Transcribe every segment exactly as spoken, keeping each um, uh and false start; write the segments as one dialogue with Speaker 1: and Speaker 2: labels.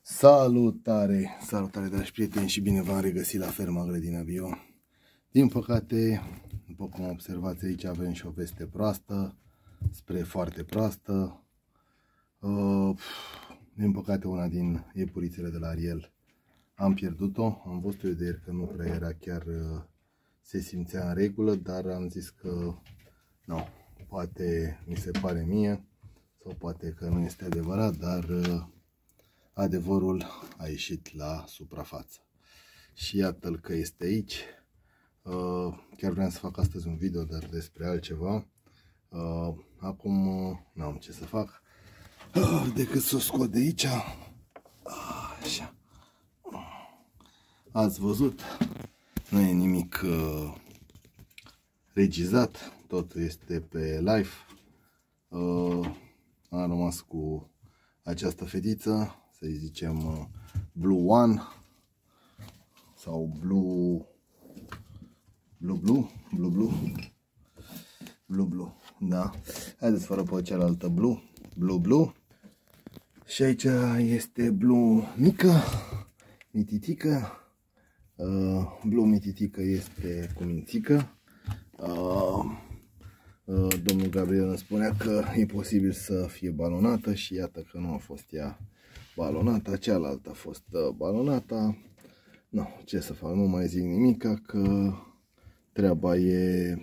Speaker 1: Salutare, salutare dragi prieteni și bine v-am regăsit la ferma Grădina Bio. Din păcate, după cum observați aici, avem și o veste proastă, spre foarte proastă. Uh, din păcate, una din iepurițele de la Ariel am pierdut-o. Am văzut eu de ieri că nu prea era chiar, uh, se simțea în regulă, dar am zis că nu, poate mi se pare mie sau poate că nu este adevărat, dar uh, adevărul a ieșit la suprafață. Și iată-l că este aici. Chiar vreau să fac astăzi un video, dar despre altceva. Acum nu am ce să fac decât să o scot de aici. Așa. Ați văzut? Nu e nimic regizat. Totul este pe live. Am rămas cu această fetiță, să-i zicem Blue One sau Blue Blue Blue Blue Blue Blue Blue, da. Haideți fără pe cealaltă Blue Blue Blue. Și aici este Blue mică, mititică. uh, Blue mititică este cu mințică. uh, uh, Domnul Gabriel îmi spunea că e posibil să fie balonată și iată că nu a fost ea balonata, cealaltă a fost balonata. Nu, ce să fac, nu mai zic nimica, că treaba e,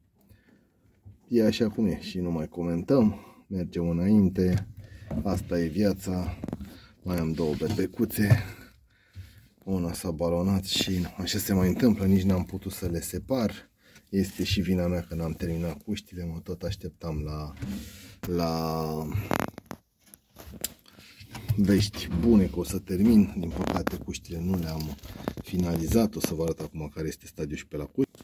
Speaker 1: e așa cum e și nu mai comentăm, mergem înainte, asta e viața. Mai am două bebecuțe, una s-a balonat și nu, așa se mai întâmplă, nici n-am putut să le separ. Este și vina mea că n-am terminat cuștile, mă tot așteptam la, la vești bune că o să termin. Din păcate cuștile nu le-am finalizat. O să vă arăt acum care este stadiul și pe la cuști.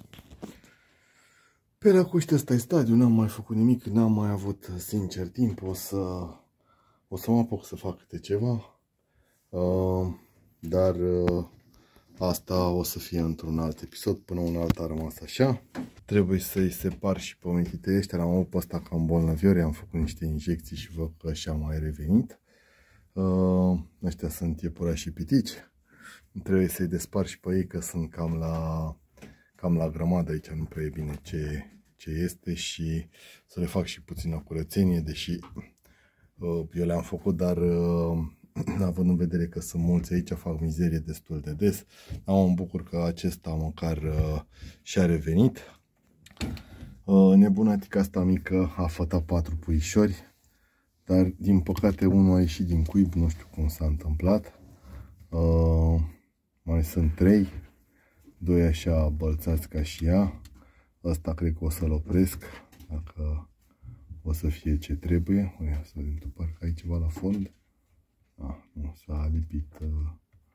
Speaker 1: Pe la cuști ăsta e stadiul, n-am mai făcut nimic, n-am mai avut sincer timp. O să, o să mă apuc să fac câte ceva, uh, dar uh, asta o să fie într-un alt episod. Până un alt a rămas așa. Trebuie să-i separ și pe mititele ăștia. L-am avut pe ăsta cam bolnaviori, am făcut niște injecții și văd că și-a mai revenit. Uh, ăștia sunt iepurași și pitici. Trebuie să-i despar și pe ei că sunt cam la, cam la grămadă aici, nu prea e bine ce, ce este, și să le fac și puțină curățenie, deși uh, eu le-am făcut, dar uh, având în vedere că sunt mulți aici, fac mizerie destul de des. Dar mă bucur că acesta măcar uh, și-a revenit. Uh, nebunatica asta mică a fătat patru puișori, dar din păcate unul a ieșit din cuib, nu știu cum s-a întâmplat. Uh, mai sunt trei, doi așa bălțați ca și ea. Ăsta cred că o să-l opresc, dacă o să fie ce trebuie. Ia să vedem, tu parcă ai ceva la fond. Ah, nu, s-a lipit uh,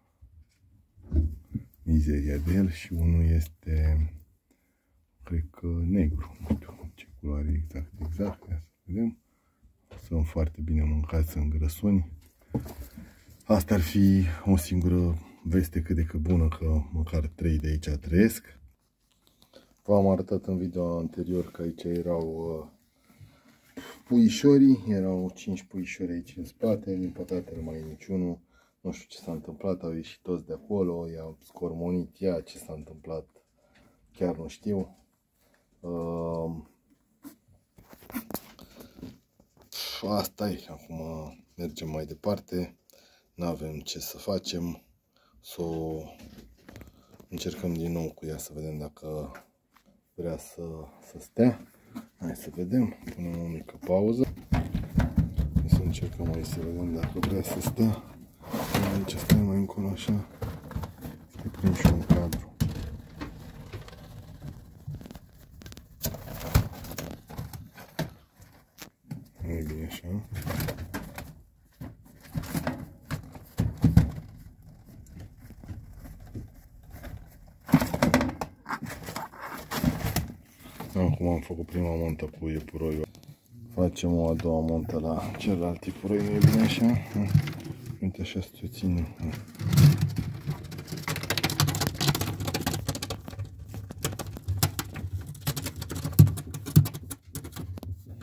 Speaker 1: mizeria de el. Și unul este, cred că negru, nu știu ce culoare exact, exact, ia să vedem. Sunt foarte bine mâncați, sunt grăsuni. Asta ar fi o singură veste cât de cât bună, că măcar trei de aici trăiesc. V-am arătat în video anterior că aici erau uh, puișorii, erau cinci puișori aici în spate, din păcate nu mai e niciunul. Nu știu ce s-a întâmplat, au ieșit toți de acolo, i-au scormonit ea, ce s-a întâmplat chiar nu știu. Uh, Asta e, acum mergem mai departe, nu avem ce să facem, să o încercăm din nou cu ea să vedem dacă vrea să, să stea. Hai să vedem, punem o mică pauză, să încercăm aici să vedem dacă vrea să stea. Aici stai mai încolo așa, să prind și un cadru. Nu e bine așa. Acum am făcut prima montă cu iepuroiul. Facem o a doua montă la celălalt iepuroi, nu e bine așa? Uite așa să te ținem.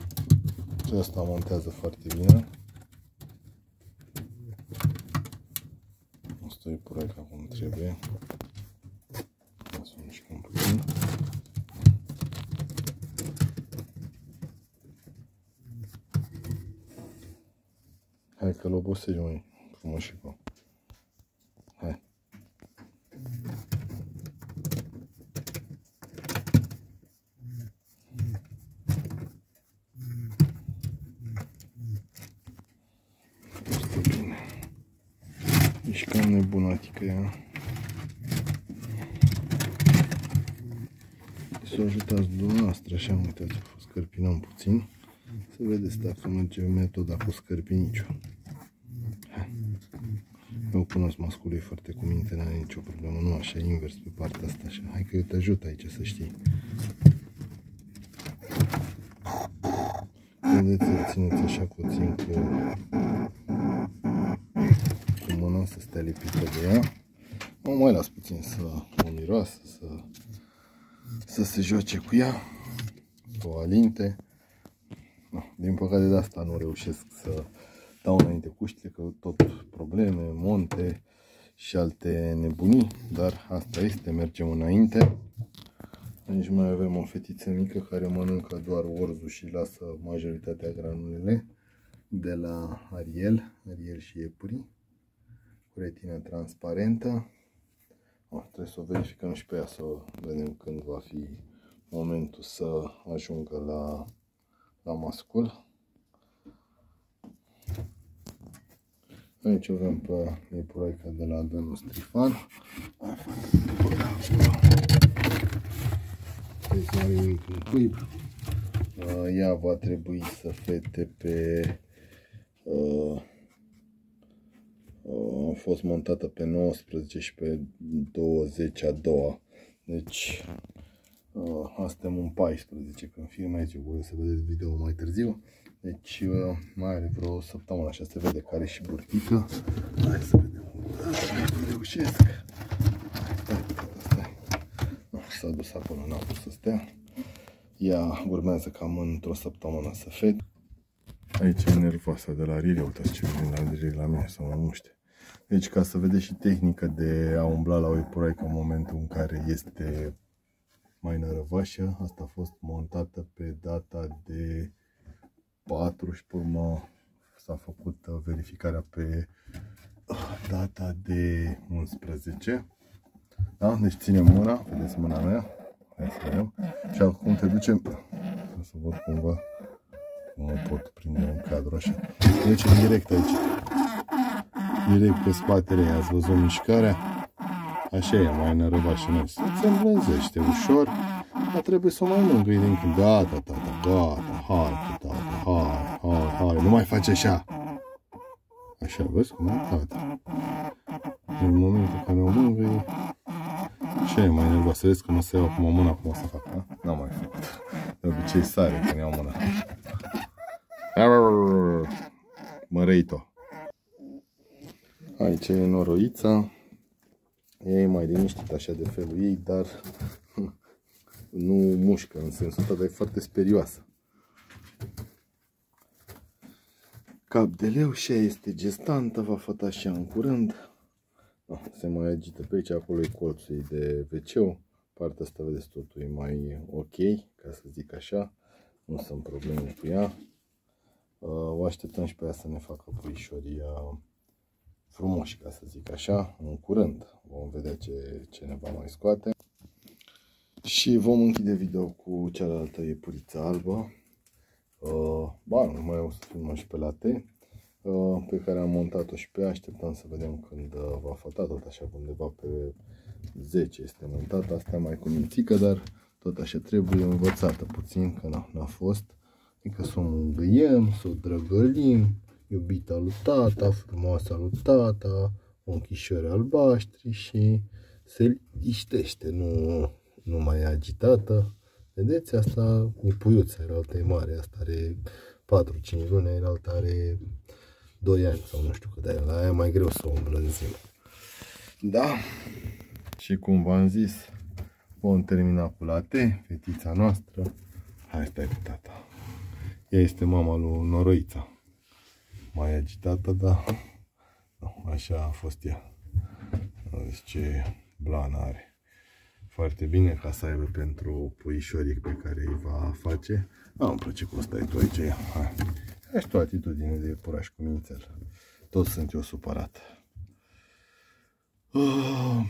Speaker 1: Și asta montează foarte bine. fost o iepuraie cum trebuie. Să o mișcăm puțin. Hai că-l obosești, măi, frumoșico. Hai. Este bine. Ești cam nebunatică ea. Să o ajutați dumneavoastră, așa, uitați, o scărpinăm puțin. Să vedeți dacă merge metoda cu scărpiniciul. Eu cunosc masculul, e foarte cu minte, n-are nicio problemă, nu așa, invers pe partea asta, așa. Hai că eu te ajut aici, să știi. Vedeți, îl țineți așa puțin cu, cu mâna să stea lipită de ea. O mai las puțin să o miroasă, să, să se joace cu ea, să o alinte. No, din păcate de asta nu reușesc să dau înainte cuștile, că tot probleme, monte și alte nebunii, dar asta este, mergem înainte. Aici mai avem o fetiță mică care mănâncă doar orzul și lasă majoritatea granulele de la Ariel, Ariel și iepurii, cu retină transparentă. Oh, trebuie să o verificăm și pe ea, să vedem când va fi momentul să ajungă la, la mascul. Aici avem pe iepuraica de la Dănu Strifan. Deci nu are nimic în cuib. Ea va trebui să fete pe... Uh, uh, a fost montată pe nouăsprezece și pe douăzeci a doua. Deci uh, suntem în paisprezece când filmez, eu voi să vedeți video mai târziu. Deci uh, mai are vreo săptămână, așa se vede că are și burtică. Hai să vedem dacă reușesc. Stai, stai. No, s-a dus acolo, n-a putut să stea. Ea urmează cam într-o săptămână să fede. Aici e nervoasă de la Rilia, uitați ce vine la direct la mine să mă muște. Deci ca să vedeți și tehnica de a umbla la o iepuraică în momentul în care este mai nărăvașă. Asta a fost montată pe data de patru și pe urmă s-a făcut verificarea pe data de unsprezece. Da? Deci ținem mâna, vedeți mâna mea. Hai să vedem. Și acum te ducem, să văd cumva cum mă pot prinde în cadru așa. Deci direct aici. Direct pe spatele ei, ați văzut mișcarea? Așa e, mai nărăvașă noi. Se îmblânzește ușor, dar trebuie să o mai mângâi din când. Gata, tata, gata, hai, tata, hai, hai, hai, nu mai faci așa. Așa, vezi cum e, tata. În momentul în care o mângâi, ce e mai nervoasă? Vezi că mă să iau acum mâna, cum o să fac, da? N-am mai făcut. De obicei sare când iau mâna. Mărăito. Aici e noroița. Ea e mai liniștită așa de felul ei, dar nu mușcă în sensul ăsta, dar e foarte sperioasă. Cap de leu și ea este gestantă, va făta așa în curând. Se mai agită pe aici, acolo e colțul de ve ce-ul. Partea asta, vedeți, totul e mai ok, ca să zic așa. Nu sunt probleme cu ea. O așteptăm și pe ea să ne facă puișorii frumoși, ca să zic așa, în curând. Vom vedea ce, ce ne va mai scoate. Și vom închide video cu cealaltă iepuriță albă. Uh, ba, nu mai o să filmăm și pe late, uh, pe care am montat-o și pe ea. Așteptăm să vedem când uh, va făta, tot așa, undeva pe zece este montată. Asta mai cu mințică, dar tot așa trebuie învățată puțin, că n-a fost. Adică să o mângâiem, să o drăgălim, iubita lui tata, frumoasa lui tata, ochișori albaștri și se liniștește, nu, nu mai e agitată. Vedeți, asta e puiuța, alta e mare, asta are patru cinci luni, alta are doi ani sau nu știu cât de la aia e mai greu să o îmblânzim. Da, și cum v-am zis, vom termina cu late, fetița noastră. Hai, stai cu tata. Ea este mama lui Noroița. Mai agitată, dar nu, așa a fost ea. Uite ce blană are. Foarte bine ca să aibă pentru puișorii pe care îi va face. Ah, îmi place cum stai tu aici. Hai. Ai tu o atitudine de iepuraș cu mințel. Toți sunt eu supărat. Uh,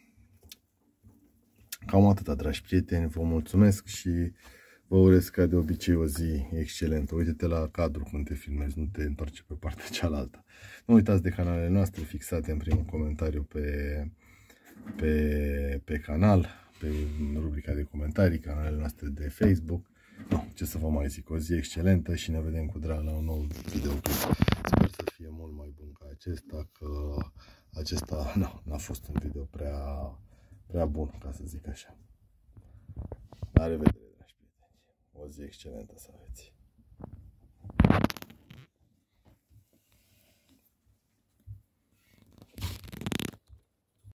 Speaker 1: cam atâta, dragi prieteni. Vă mulțumesc și vă urez ca de obicei o zi excelentă. Uite-te la cadru când te filmezi, nu te întorci pe partea cealaltă. Nu uitați de canalele noastre fixate în primul comentariu pe, pe, pe canal, pe rubrica de comentarii, canalele noastre de Facebook. No, ce să vă mai zic, o zi excelentă și ne vedem cu drag la un nou videoclip. Sper să fie mult mai bun ca acesta, că acesta n-a fost un video prea, prea bun, ca să zic așa. La revedere, dragi prieteni. O zi excelentă să aveți.